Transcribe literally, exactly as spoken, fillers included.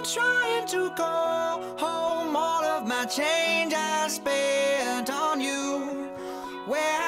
trying to go home. All of my change I spent on you. Where